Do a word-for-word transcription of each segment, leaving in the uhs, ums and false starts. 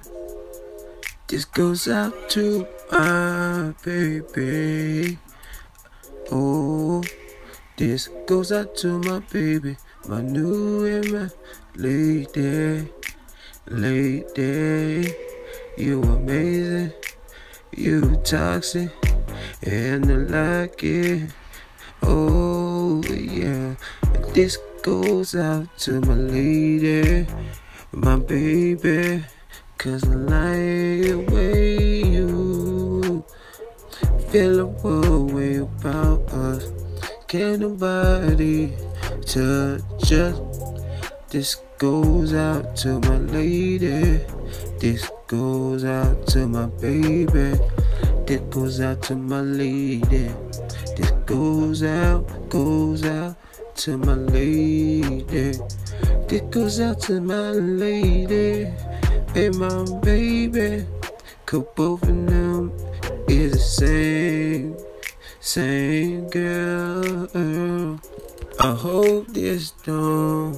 This goes out to my baby. Oh, this goes out to my baby, my new and my lady, lady. You amazing, you toxic, and I like it. Oh yeah, this goes out to my lady, my baby, 'cause I like the way you feel a way about us. Can't nobody touch us. This goes out to my lady. This goes out to my baby. This goes out to my lady. This goes out, goes out to my lady. This goes out to my lady and my baby. 'Cause both of them is the same, same girl. I hope this don't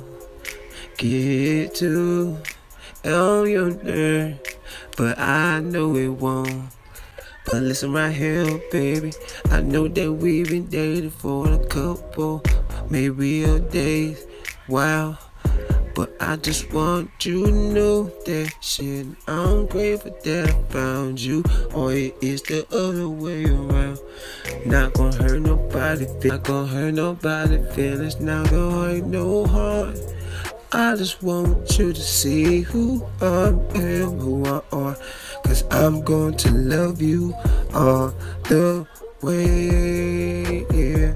get too on your nerve, but I know it won't. But listen right here, baby, I know that we've been dating for a couple, maybe a days, wow. But I just want you to know that shit, I'm grateful that I found you, or it is the other way around. Not gonna hurt nobody, not gonna hurt nobody feelings, not gonna hurt no heart. I just want you to see who I am, who I are, 'cause I'm going to love you all the way, yeah.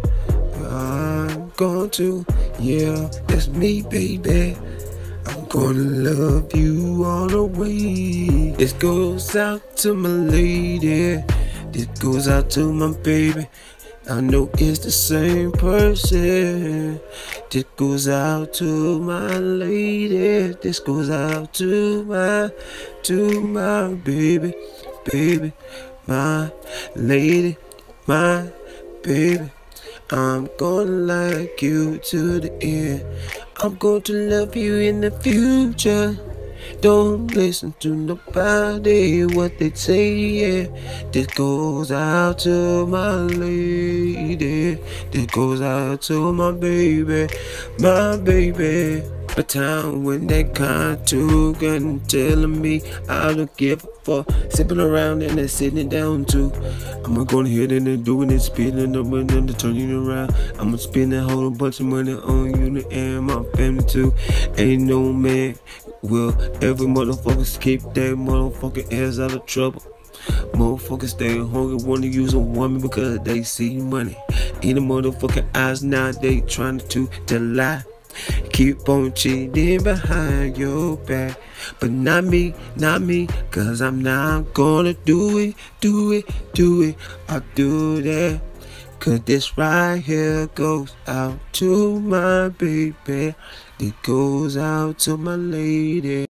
I'm going to, yeah, that's me, baby. I'm gonna love you all the way. This goes out to my lady. This goes out to my baby. I know it's the same person. This goes out to my lady. This goes out to my, to my baby, baby, my lady, my baby. I'm gonna like you to the end. I'm going to love you in the future. Don't listen to nobody, what they say, yeah. This goes out to my lady. This goes out to my baby, my baby. A time when they kind to and telling me I don't give a fuck. Sipping around and they're sitting down too. I'ma go ahead and they're doing it, spinning up and then turning around. I'ma spend a whole bunch of money on you and my family too. Ain't no man will every motherfucker keep that motherfucking ass out of trouble. Motherfuckers stay hungry, wanna use a woman because they see money in the motherfucking eyes. Now they trying to, to lie. Keep on cheating behind your back, but not me, not me, 'cause I'm not gonna do it, do it, do it. I'll do that, 'cause this right here goes out to my baby. It goes out to my lady.